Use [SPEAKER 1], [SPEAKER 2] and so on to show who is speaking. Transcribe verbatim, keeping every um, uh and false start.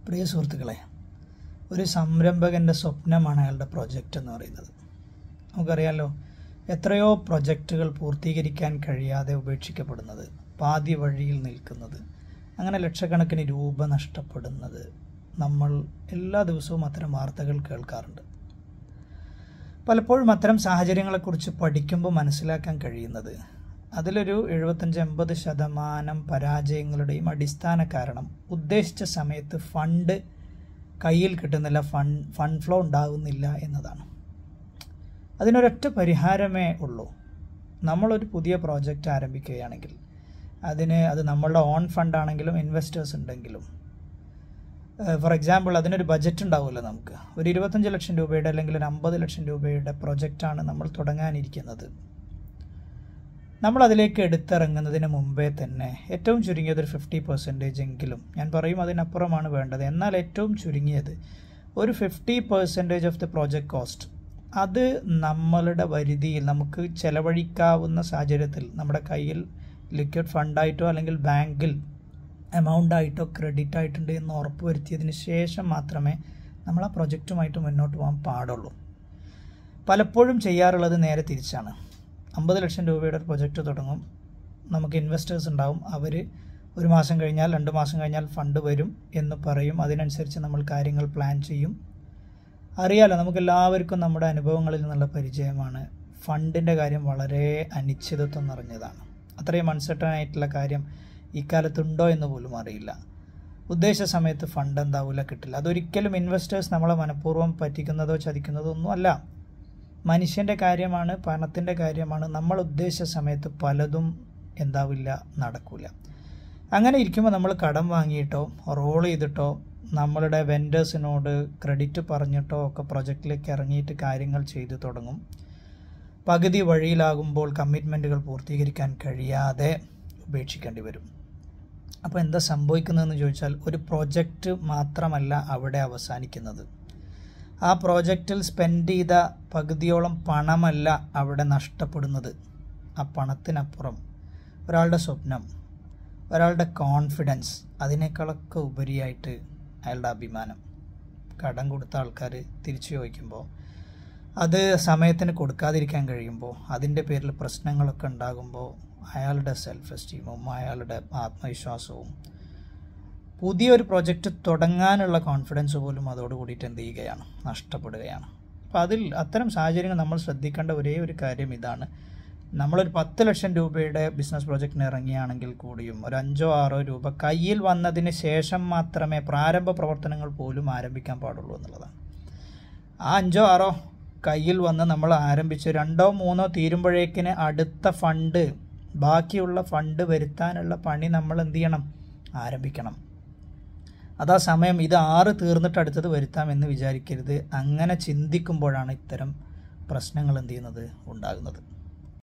[SPEAKER 1] പ്രിയ സുഹൃത്തുക്കളെ, ഒരു സംരംഭകൻ്റെ സ്വപ്നമാണ് അയാളുടെ പ്രൊജക്റ്റ് എന്ന് പറയുന്നത്. നമുക്കറിയാമല്ലോ, എത്രയോ പ്രൊജക്റ്റുകൾ പൂർത്തീകരിക്കാൻ കഴിയാതെ ഉപേക്ഷിക്കപ്പെടുന്നത്, പാതി വഴിയിൽ നിൽക്കുന്നത്, അങ്ങനെ ലക്ഷക്കണക്കിന് രൂപ നഷ്ടപ്പെടുന്നത് നമ്മൾ എല്ലാ ദിവസവും അത്തരം വാർത്തകൾ കേൾക്കാറുണ്ട്. പലപ്പോഴും അത്തരം സാഹചര്യങ്ങളെക്കുറിച്ച് പഠിക്കുമ്പോൾ മനസ്സിലാക്കാൻ കഴിയുന്നത് അതിലൊരു എഴുപത്തഞ്ച് എൺപത് ശതമാനം പരാജയങ്ങളുടെയും അടിസ്ഥാന കാരണം ഉദ്ദേശിച്ച സമയത്ത് ഫണ്ട് കയ്യിൽ കിട്ടുന്നില്ല, ഫണ്ട് ഫണ്ട് ഫ്ലോ ഉണ്ടാകുന്നില്ല എന്നതാണ്. അതിനൊരൊറ്റ പരിഹാരമേ ഉള്ളൂ. നമ്മളൊരു പുതിയ പ്രോജക്റ്റ് ആരംഭിക്കുകയാണെങ്കിൽ അതിന് അത് നമ്മളുടെ ഓൺ ഫണ്ടാണെങ്കിലും ഇൻവെസ്റ്റേഴ്സ് ഉണ്ടെങ്കിലും, ഫോർ എക്സാമ്പിൾ അതിനൊരു ബജറ്റ് ഉണ്ടാവുമല്ലോ. നമുക്ക് ഒരു ഇരുപത്തഞ്ച് ലക്ഷം രൂപയുടെ അല്ലെങ്കിൽ ഒരു അമ്പത് ലക്ഷം രൂപയുടെ പ്രൊജക്റ്റാണ് നമ്മൾ തുടങ്ങാനിരിക്കുന്നത്. നമ്മളതിലേക്ക് എടുത്തിറങ്ങുന്നതിന് മുമ്പേ തന്നെ ഏറ്റവും ചുരുങ്ങിയത് ഒരു ഫിഫ്റ്റി പെർസെൻറ്റേജ് എങ്കിലും, ഞാൻ പറയും അതിനപ്പുറമാണ് വേണ്ടത്, എന്നാൽ ഏറ്റവും ചുരുങ്ങിയത് ഒരു fifty percentage of the project cost അത് നമ്മളുടെ വരുതിയിൽ നമുക്ക് ചെലവഴിക്കാവുന്ന സാഹചര്യത്തിൽ നമ്മുടെ കയ്യിൽ ലിക്വിഡ് ഫണ്ടായിട്ടോ അല്ലെങ്കിൽ ബാങ്കിൽ എമൗണ്ട് ആയിട്ടോ ക്രെഡിറ്റ് ആയിട്ടുണ്ട് എന്ന് ഉറപ്പ് വരുത്തിയതിന് ശേഷം മാത്രമേ നമ്മൾ ആ പ്രൊജക്റ്റുമായിട്ട് മുന്നോട്ട് പോകാൻ പാടുള്ളൂ. പലപ്പോഴും ചെയ്യാറുള്ളത് നേരെ തിരിച്ചാണ്. അമ്പത് ലക്ഷം രൂപയുടെ ഒരു പ്രൊജക്റ്റ് തുടങ്ങും, നമുക്ക് ഇൻവെസ്റ്റേഴ്സ് ഉണ്ടാവും, അവർ ഒരു മാസം കഴിഞ്ഞാൽ രണ്ട് മാസം കഴിഞ്ഞാൽ ഫണ്ട് വരും എന്ന് പറയും. അതിനനുസരിച്ച് നമ്മൾ കാര്യങ്ങൾ പ്ലാൻ ചെയ്യും. അറിയാലോ, നമുക്കെല്ലാവർക്കും നമ്മുടെ അനുഭവങ്ങളിൽ നിന്നുള്ള പരിചയമാണ്, ഫണ്ടിൻ്റെ കാര്യം വളരെ അനിശ്ചിതത്വം നിറഞ്ഞതാണ്. അത്രയും അൺസർട്ടൺ ആയിട്ടുള്ള കാര്യം ഇക്കാലത്തുണ്ടോ എന്ന് പോലും അറിയില്ല. ഉദ്ദേശ സമയത്ത് ഫണ്ട് എന്താവില്ല, കിട്ടില്ല. അതൊരിക്കലും ഇൻവെസ്റ്റേഴ്സ് നമ്മളെ മനഃപൂർവ്വം പറ്റിക്കുന്നതോ ചതിക്കുന്നതോ ഒന്നും അല്ല. മനുഷ്യൻ്റെ കാര്യമാണ്, പണത്തിൻ്റെ കാര്യമാണ്. നമ്മൾ ഉദ്ദേശിച്ച സമയത്ത് പലതും എന്താവില്ല, നടക്കില്ല. അങ്ങനെ ഇരിക്കുമ്പോൾ നമ്മൾ കടം വാങ്ങിയിട്ടോ റോൾ ചെയ്തിട്ടോ നമ്മളുടെ വെൻഡേഴ്സിനോട് ക്രെഡിറ്റ് പറഞ്ഞിട്ടോ ഒക്കെ പ്രൊജക്റ്റിലേക്ക് ഇറങ്ങിയിട്ട് കാര്യങ്ങൾ ചെയ്തു തുടങ്ങും. പകുതി വഴിയിലാകുമ്പോൾ കമ്മിറ്റ്മെൻറ്റുകൾ പൂർത്തീകരിക്കാൻ കഴിയാതെ ഉപേക്ഷിക്കേണ്ടി വരും. അപ്പോൾ എന്താ സംഭവിക്കുന്നതെന്ന് ചോദിച്ചാൽ, ഒരു പ്രൊജക്റ്റ് മാത്രമല്ല അവിടെ അവസാനിക്കുന്നത്. ആ പ്രോജക്റ്റിൽ സ്പെൻഡ് ചെയ്ത പകുതിയോളം പണമല്ല അവിടെ നഷ്ടപ്പെടുന്നത്. ആ പണത്തിനപ്പുറം ഒരാളുടെ സ്വപ്നം, ഒരാളുടെ കോൺഫിഡൻസ്, അതിനേക്കാളൊക്കെ ഉപരിയായിട്ട് അയാളുടെ അഭിമാനം. കടം കൊടുത്ത ആൾക്കാർ തിരിച്ചു ചോദിക്കുമ്പോൾ, അത് സമയത്തിന് കൊടുക്കാതിരിക്കാൻ കഴിയുമ്പോൾ, അതിൻ്റെ പേരിൽ പ്രശ്നങ്ങളൊക്കെ ഉണ്ടാകുമ്പോൾ അയാളുടെ സെൽഫ് എസ്റ്റീമും അയാളുടെ ആത്മവിശ്വാസവും പുതിയൊരു പ്രൊജക്റ്റ് തുടങ്ങാനുള്ള കോൺഫിഡൻസ് പോലും അതോടുകൂടിയിട്ട് എന്ത് ചെയ്യുകയാണ്, നഷ്ടപ്പെടുകയാണ്. അപ്പോൾ അതിൽ അത്തരം സാഹചര്യങ്ങൾ നമ്മൾ ശ്രദ്ധിക്കേണ്ട ഒരേ ഒരു കാര്യം ഇതാണ്. നമ്മളൊരു പത്ത് ലക്ഷം രൂപയുടെ ബിസിനസ് പ്രോജക്റ്റിന് ഇറങ്ങിയാണെങ്കിൽ കൂടിയും ഒരു അഞ്ചോ ആറോ രൂപ കയ്യിൽ വന്നതിന് ശേഷം മാത്രമേ പ്രാരംഭ പ്രവർത്തനങ്ങൾ പോലും ആരംഭിക്കാൻ പാടുള്ളൂ എന്നുള്ളതാണ്. ആ അഞ്ചോ ആറോ കയ്യിൽ വന്ന് നമ്മൾ ആരംഭിച്ച് രണ്ടോ മൂന്നോ തീരുമ്പോഴേക്കിന് അടുത്ത ഫണ്ട്, ബാക്കിയുള്ള ഫണ്ട് വരുത്താനുള്ള പണി നമ്മൾ എന്ത് ചെയ്യണം, ആരംഭിക്കണം. അതാ സമയം. ഇത് ആറ് തീർന്നിട്ട് അടുത്തത് വരുത്താമെന്ന് വിചാരിക്കരുത്. അങ്ങനെ ചിന്തിക്കുമ്പോഴാണ് ഇത്തരം പ്രശ്നങ്ങൾ എന്ത് ചെയ്യുന്നത്, ഉണ്ടാകുന്നത്.